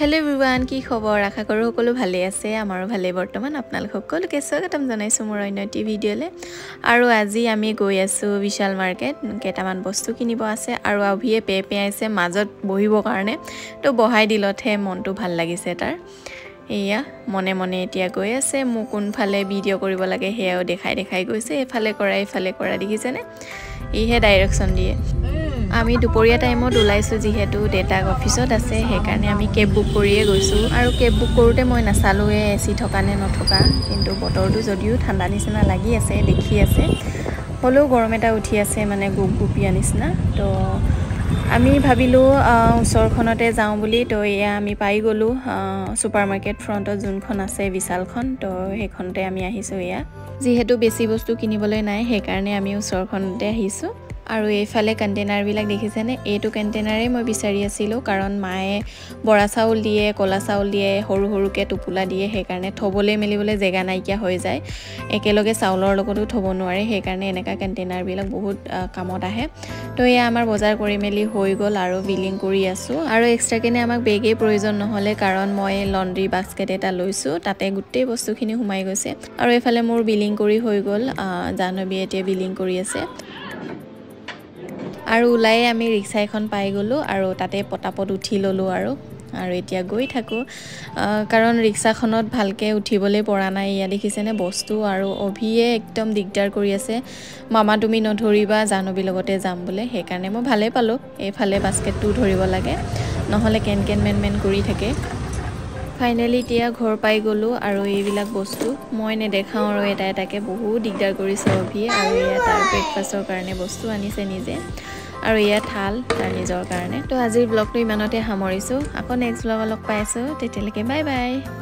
hello everyone की खबर आशा करूँ সকলো ভালে আছে আমাৰো ভালে বৰ্তমান আপোনালোক সকলোকে স্বাগতম জনাইছো মোৰ অন্য টি ভিডিঅ'লে আৰু আজি আমি গৈ আছো বিশাল মাৰ্কেট কেটামান বস্তু কিনিব আছে আৰু আভিয়ে পেপে আছে মাজত বহিব কাৰণে তো বহাই দিলতহে মনটো ভাল লাগিছে তাৰ এয়া মনে মনে এতিয়া গৈ আছে মোক কোনফালে ভিডিঅ' কৰিব লাগে হেয়াও দেখাই গৈছে এফালে কৰা দেখিছেনে ইহে ডাইৰেকচন দিয়ে আমি দুপৰীয়া টাইমত ওলাইছো যিহেতু ডেটাক অফিসত আছে হেকাৰণে আমি কেব বুক কৰিয়ে গৈছো আৰু কেব বুক কৰোতে মই নাচালোৱে এসি থকা নে নথকা কিন্তু বতৰটো যদিও ঠাণ্ডা নিচিনা লাগি আছে দেখি আছে হলেও গৰম এটা উঠি আছে মানে গুপগুপিয়া নিচিনা তো আমি ভাবিলো উচৰখনতে যাওঁ বুলি তো এয়া আমি পাই গলো সুপাৰমাৰ্কেট ফ্ৰন্টত যোনখন আছে বিশালখন তো হেখনতে আমি আহিছো এয়া যিহেতু বেছি বস্তু কিনিবলৈ নাই হেকাৰণে আমি উচৰখনতে আহিছো আৰু এইফালে কন্টেইনাৰ বিলাক দেখিছেনে এইটো কন্টেইনাৰে মই বিচাৰি আছিলো কাৰণ মায়ে বৰা চাউল দিয়ে কলা চাউল দিয়ে সৰু সৰুকে টুপুলা দিয়ে হেকাৰণে থবলে মেলিবলে জেগা নাইকিয়া হৈ যায় একেলগে চাউলৰ লগতো থব নোৱাৰে হেকাৰণে এনেকা কন্টেইনাৰ বিলাক বহুত কামত আহে তো এয়া আমাৰ বজাৰ কৰি মেলি হৈ গল আৰু বিলিং কৰি আছো আৰু এক্সট্ৰা কেনে আমাক বেগে প্ৰয়োজন নহলে কাৰণ মই লন্ড্ৰি বাস্কেট এটা লৈছো তাতে গুটেই বস্তুখিনি হুমাই গৈছে আৰু এফালে মোৰ বিলিং কৰি হৈ গল জানবী এতিয়া বিলিং কৰি আছে আৰু উলাই আমি ৰিক্সা এখন পাই গলো আৰু তাতে পটাপট উঠি ললো আৰু এতিয়া গৈ থাকো কাৰণ ৰিক্সাখনত ভালকে উঠিবলে পৰা নাই ইয়া দেখিছেনে বস্তু আৰু অভিয়ে একদম দিগদাৰ কৰি আছে মামা তুমি নধৰিবা জানবী লগতে যাম বলে হেকাৰণে মই ভালে পালো এফালে বাস্কেটটো ধৰিব লাগে নহলে কেন মেন কৰি থাকে ফাইনালি তিয়া ঘৰ পাই গলো আৰু এইবিলাক বস্তু মই নেদেখাও আৰু এটাকে বহুত দিগদাৰ কৰিছে অভিয়ে আৰু ইয়া তাৰ ব্ৰেকফাষ্টৰ কাৰণে বস্তু আনিছে নিজে আৰু ইয়া থাল তাৰ নিজৰ কাৰণে তো আজিৰ ব্লগটো ইমানতে সামৰিছো আকৌ নেক্সট ব্লগত লগ পাইছো তেতিয়ালৈকে বাই বাই